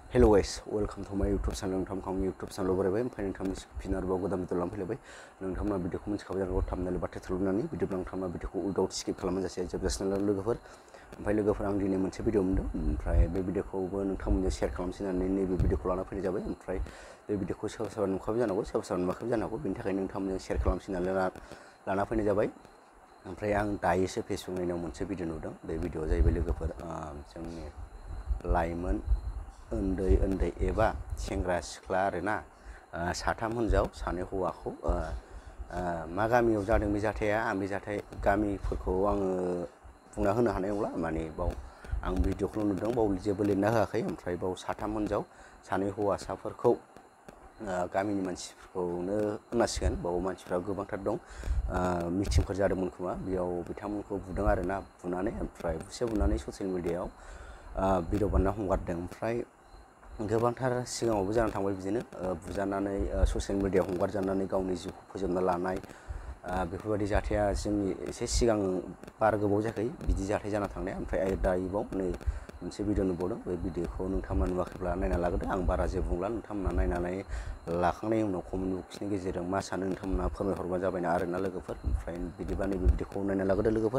Hello guys, welcome to my YouTube channel. नोंथांखौ आं YouTube channel बरायबाय ओमफ्राय नोंथांनि फिन आरोबाव गोदान भिडिअ लांफैलायबाय नोंथांमोना भिडिअखौ मिथिखाबाय जानांगौ थाम्बनेल बा टाइटेल नुनानै भिडिअ नोंथांमोना भिडिअखौ उइदाउट स्किप खालामजासे जोबजासिम लोगोफोर ओमफ्राय लोगोफोर आं दिनै मोनसे भिडिअ मोन्दों ओमफ्राय बे भिडिअखौबो नोंथांमोनजों शेयार खालामसै होननानै नैबे भिडिअखौ लाना फैनाय जाबाय ओमफ्राय बे भिडिअखौ सोरबा सोरबा नुखाबाय जानांगौ सोरबा सोरबा नुवाखैबो जानांगौ बेनि थाखाय नोंथांमोनजों शेयार खालामसै होननानै लाना फैनाय जाबाय ओमफ्राय आं दायोसो फेसबुक नायनायाव मोनसे भिडिअ नुदों बे भिडिअआ जाहैबाय लोगोफोर जोंनि लाइमोन उन्दै एबा सेंग्रा सिख्ला आरोना साथाम हिनजाव सानै हौवाखौ मा गामियाव जादों बे जाथाया आं बे जाथाय गामिफोरखौ आङो बुंना होनो हानाय नंला माने बाव आं भिडिअखौल' नुदों बाव जेबो लिरना होआखै ओमफ्राय बाव साथाम हिनजाव सानै हौवासाफोरखौ गामिनि मानसिफोरखौनो होननांसिगोन बाव मानसिफ्रा गोबांथार दं मिटिंफोर जादोंमोन खोमा बेयाव बिथांमोनखौ बुदों आरोना बुनानै ओमफ्राय बुनानै ससियेल मिडियायाव भिडिअ बानायना हगारदों ओमफ्राय गोबांथार सिगाङावबो जानानै थांबाय बिदिनो बुजानानै ससियेल मिडियायाव हगारजानानै गावनि जिउखौ फोजोबना लानाय बेफोरबायदि जाथाया जोंनि एसे सिगां बारा गोबाव जायाखै बिदि जाथाय जाना थांनाया ओमफ्राय दायोबाव नै मोनसे भिडिअ नुबावदों बे भिडिअखौ नोंथांमोना नुवाखैब्ला नायना लाग्रोदो आं बारा जेबो बुंला नोंथांमोना नायनानै लाखांनायनि उनाव कमेन्ट बक्सनि गेजेरजों मा सानो नोंथांमोना फोरमायहरबानो जाबायना आरोना लोगोफोर ओमफ्राय बिदिबा नैबे भिडिअखौ नायना लाग्रोदो लोगोफोर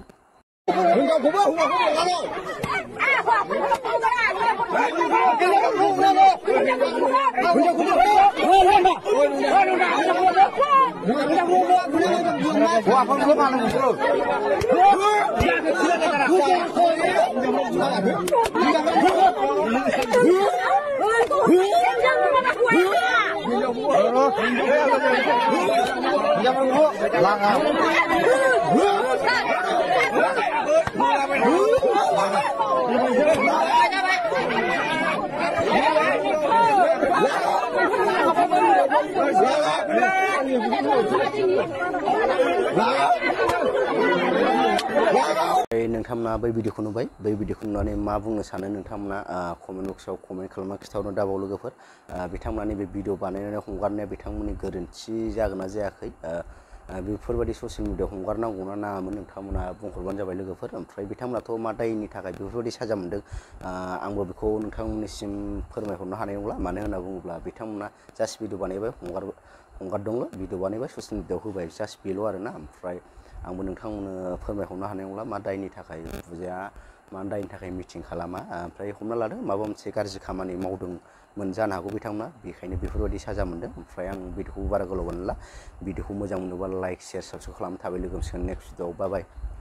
नोंथांमोना बै भिडिअखौ नुबाय बै भिडिअखौ नुनानै मा बुंनो सानो नोंथांमोना कमेन्ट बक्सआव कमेन्ट खालामना खिथाहरनो दाबाव लोगोफोर बिथांमोना नैबे भिडिअ बानायनानै हगारनाया बिथांमोननि गोरोन्थि जागोन ना जायाखै बेफोरबायदि ससियेल मिडियायाव हगारनांगौ ना नाङामोन नोंथांमोना बुंहरबानो जाबाय लोगोफोर ओमफ्राय बिथांमोनाथ' मा दायनि थाखाय बेफोरबायदि साजा मोन्दों आंबो बेखौ नोंथांमोननिसिम फोरमायहरनो हानाय नंला मानो होनना बुङोब्ला बिथांमोना जास्ट भिडिअ बानायबाय हगारदोंल' भिडिअ बानायबाय ससियेल मिडियायाव होबाय जास्ट बेल' आरोना ओमफ्राय आंबो नोंथांमोननो फोरमायहरनो हानाय नंला मा दायनि थाखाय बुजाया मा दायनि थाखाय मिटिं खालामा ओमफ्राय हमना लादों माबा मोनसे गाज्रि खामानि मावदोंमोन जानो हागौ बिथांमोना बेखायनो बेफोरबायदि साजा मोन्दों ओमफ्राय आं भिडिअखौ बारा गोलाव बानायला भिडिअखौ मोजां मोनोबा लाइक शेयार साबस्क्राइब खालामनो थाबाय लोगो मोनसिगोन नेक्स्ट भिडिअआव बाय